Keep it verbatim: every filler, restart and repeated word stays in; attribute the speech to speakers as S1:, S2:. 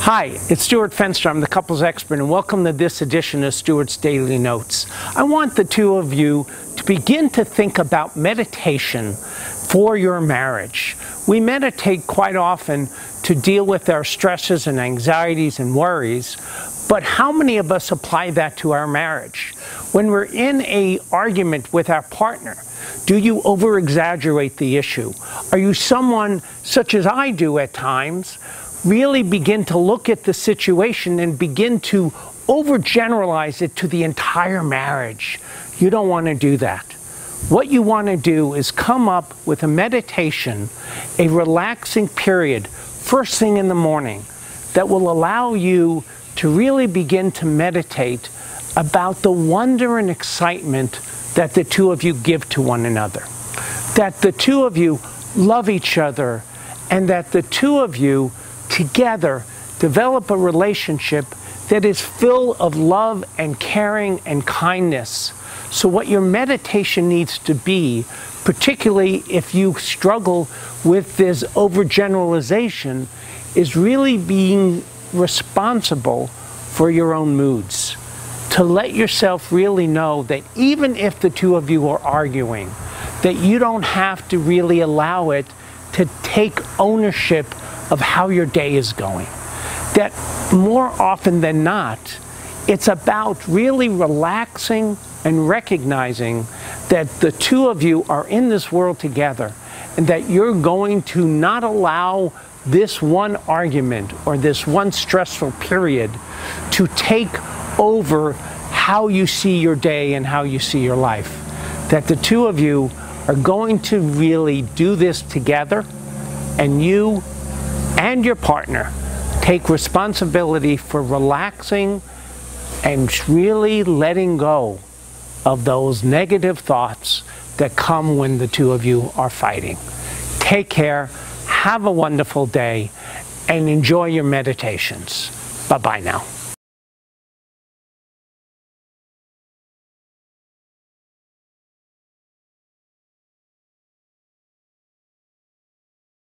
S1: Hi, it's Stuart Fenster. I'm the couples expert, and welcome to this edition of Stuart's Daily Notes. I want the two of you to begin to think about meditation for your marriage. We meditate quite often to deal with our stresses and anxieties and worries, but how many of us apply that to our marriage? When we're in an argument with our partner, do you over-exaggerate the issue? Are you someone, such as I do at times, really begin to look at the situation and begin to overgeneralize it to the entire marriage? You don't want to do that. What you want to do is come up with a meditation, a relaxing period, first thing in the morning, that will allow you to really begin to meditate about the wonder and excitement that the two of you give to one another. That the two of you love each other, and that the two of you together develop a relationship that is full of love and caring and kindness. So what your meditation needs to be, particularly if you struggle with this overgeneralization, is really being responsible for your own moods. To let yourself really know that even if the two of you are arguing, that you don't have to really allow it to take ownership of how your day is going. That more often than not, it's about really relaxing and recognizing that the two of you are in this world together, and that you're going to not allow this one argument or this one stressful period to take over how you see your day and how you see your life. That the two of you are going to really do this together, and you and your partner take responsibility for relaxing and really letting go of those negative thoughts that come when the two of you are fighting. Take care, have a wonderful day, and enjoy your meditations. Bye-bye now.